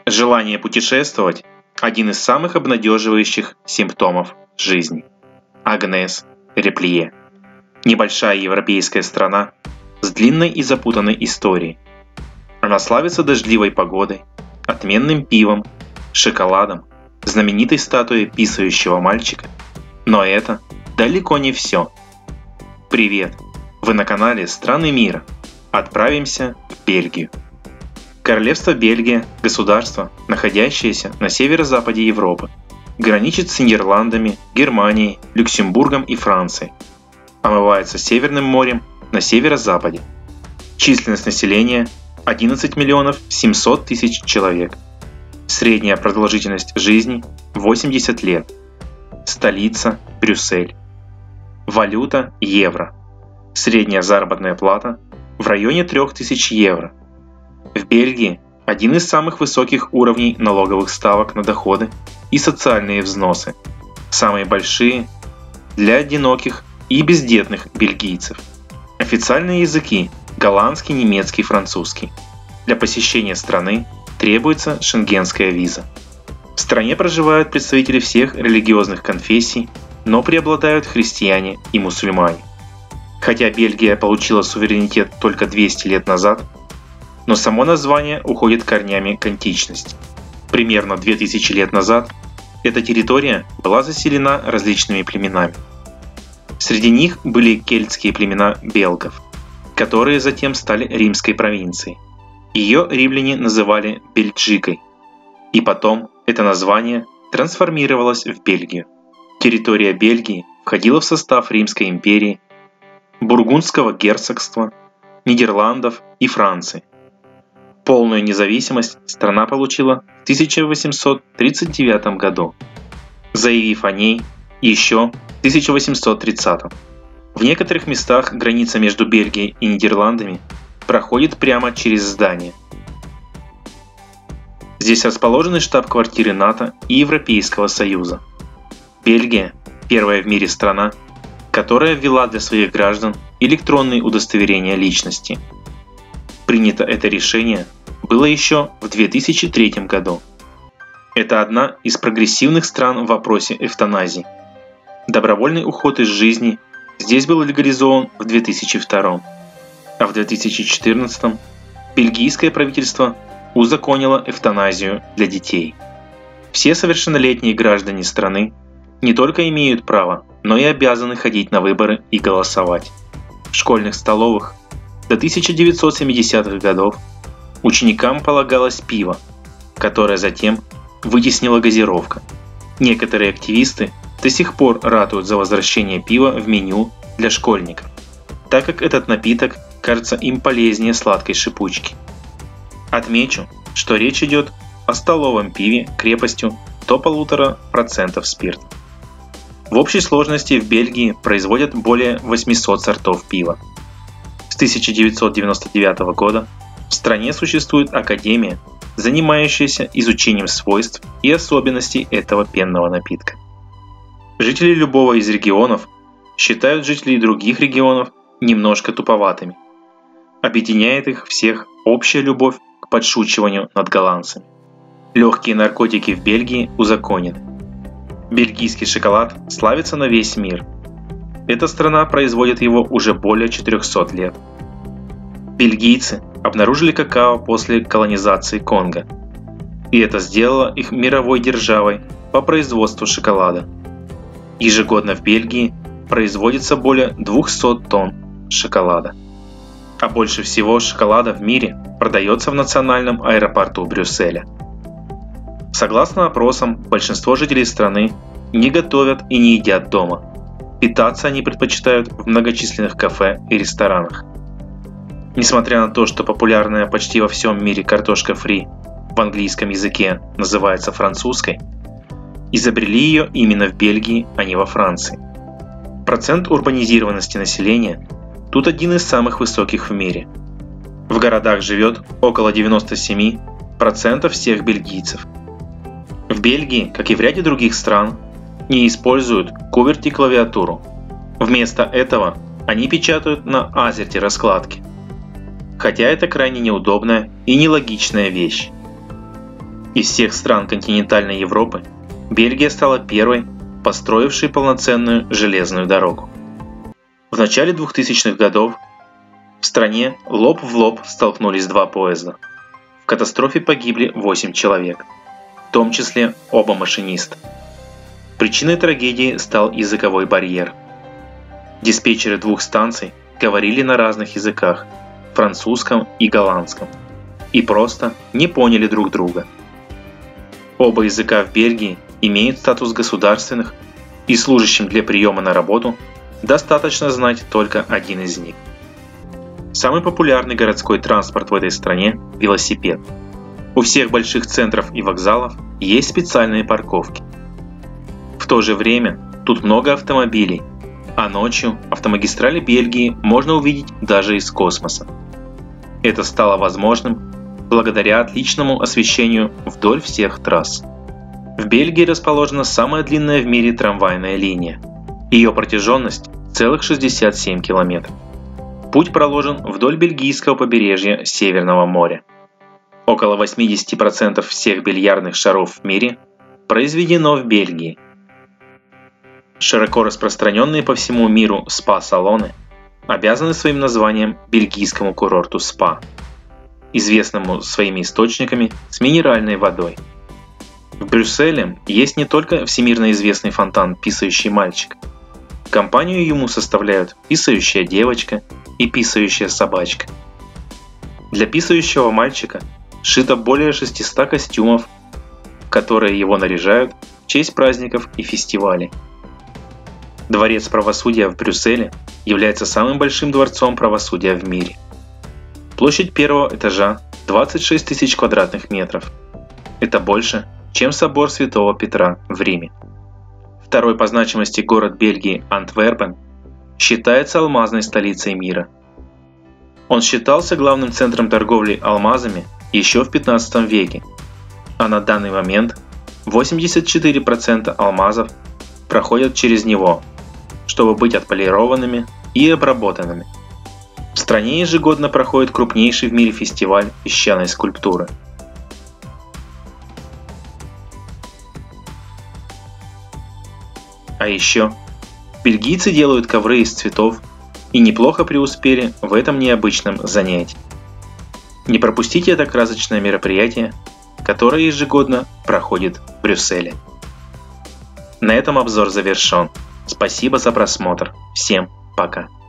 Желание путешествовать – один из самых обнадеживающих симптомов жизни. Агнес Реплие. Небольшая европейская страна с длинной и запутанной историей. Она славится дождливой погодой, отменным пивом, шоколадом, знаменитой статуей писающего мальчика. Но это далеко не все. Привет! Вы на канале «Страны мира». Отправимся в Бельгию. Королевство Бельгия – государство, находящееся на северо-западе Европы. Граничит с Нидерландами, Германией, Люксембургом и Францией. Омывается Северным морем на северо-западе. Численность населения – 11 миллионов 700 тысяч человек. Средняя продолжительность жизни – 80 лет. Столица – Брюссель. Валюта – евро. Средняя заработная плата – в районе 3000 евро. В Бельгии один из самых высоких уровней налоговых ставок на доходы и социальные взносы, самые большие для одиноких и бездетных бельгийцев. Официальные языки – голландский, немецкий, французский. Для посещения страны требуется шенгенская виза. В стране проживают представители всех религиозных конфессий, но преобладают христиане и мусульмане. Хотя Бельгия получила суверенитет только 200 лет назад, но само название уходит корнями к античности. Примерно 2000 лет назад эта территория была заселена различными племенами. Среди них были кельтские племена белгов, которые затем стали римской провинцией. Ее римляне называли Бельджикой, и потом это название трансформировалось в Бельгию. Территория Бельгии входила в состав Римской империи, Бургундского герцогства, Нидерландов и Франции. Полную независимость страна получила в 1839 году, заявив о ней еще в 1830. В некоторых местах граница между Бельгией и Нидерландами проходит прямо через здание. Здесь расположены штаб-квартиры НАТО и Европейского Союза. Бельгия – первая в мире страна, которая ввела для своих граждан электронные удостоверения личности. Принято это решение было еще в 2003 году. Это одна из прогрессивных стран в вопросе эвтаназии. Добровольный уход из жизни здесь был легализован в 2002, а в 2014 бельгийское правительство узаконило эвтаназию для детей. Все совершеннолетние граждане страны не только имеют право, но и обязаны ходить на выборы и голосовать. В школьных столовых до 1970-х годов ученикам полагалось пиво, которое затем вытеснила газировка. Некоторые активисты до сих пор ратуют за возвращение пива в меню для школьников, так как этот напиток кажется им полезнее сладкой шипучки. Отмечу, что речь идет о столовом пиве крепостью до 1,5% спирта. В общей сложности в Бельгии производят более 800 сортов пива. С 1999 года в стране существует академия, занимающаяся изучением свойств и особенностей этого пенного напитка. Жители любого из регионов считают жителей других регионов немножко туповатыми. Объединяет их всех общая любовь к подшучиванию над голландцами. Легкие наркотики в Бельгии узаконены. Бельгийский шоколад славится на весь мир. Эта страна производит его уже более 400 лет. Бельгийцы обнаружили какао после колонизации Конго, и это сделало их мировой державой по производству шоколада. Ежегодно в Бельгии производится более 200 тонн шоколада. А больше всего шоколада в мире продается в национальном аэропорту Брюсселя. Согласно опросам, большинство жителей страны не готовят и не едят дома. Питаться они предпочитают в многочисленных кафе и ресторанах. Несмотря на то, что популярная почти во всем мире картошка фри в английском языке называется французской, изобрели ее именно в Бельгии, а не во Франции. Процент урбанизированности населения тут один из самых высоких в мире. В городах живет около 97% всех бельгийцев. В Бельгии, как и в ряде других стран, не используют QWERTY клавиатуру. Вместо этого они печатают на азерти раскладке. Хотя это крайне неудобная и нелогичная вещь. Из всех стран континентальной Европы Бельгия стала первой, построившей полноценную железную дорогу. В начале 2000-х годов в стране лоб в лоб столкнулись два поезда. В катастрофе погибли 8 человек, в том числе оба машиниста. Причиной трагедии стал языковой барьер. Диспетчеры двух станций говорили на разных языках – французском и голландском – и просто не поняли друг друга. Оба языка в Бельгии имеют статус государственных, и служащим для приема на работу достаточно знать только один из них. Самый популярный городской транспорт в этой стране – велосипед. У всех больших центров и вокзалов есть специальные парковки. В то же время тут много автомобилей, а ночью автомагистрали Бельгии можно увидеть даже из космоса. Это стало возможным благодаря отличному освещению вдоль всех трасс. В Бельгии расположена самая длинная в мире трамвайная линия. Ее протяженность целых 67 километров. Путь проложен вдоль бельгийского побережья Северного моря. Около 80% всех бильярдных шаров в мире произведено в Бельгии. Широко распространенные по всему миру спа-салоны обязаны своим названием бельгийскому курорту СПА, известному своими источниками с минеральной водой. В Брюсселе есть не только всемирно известный фонтан «Писающий мальчик». Компанию ему составляют писающая девочка и писающая собачка. Для писающего мальчика сшито более 600 костюмов, в которые его наряжают в честь праздников и фестивалей. Дворец правосудия в Брюсселе является самым большим дворцом правосудия в мире. Площадь первого этажа 26 тысяч квадратных метров. Это больше, чем собор Святого Петра в Риме. Второй по значимости город Бельгии Антверпен считается алмазной столицей мира. Он считался главным центром торговли алмазами еще в 15 веке, а на данный момент 84% алмазов проходят через него, чтобы быть отполированными и обработанными. В стране ежегодно проходит крупнейший в мире фестиваль песчаной скульптуры. А еще бельгийцы делают ковры из цветов и неплохо преуспели в этом необычном занятии. Не пропустите это красочное мероприятие, которое ежегодно проходит в Брюсселе. На этом обзор завершен. Спасибо за просмотр. Всем пока.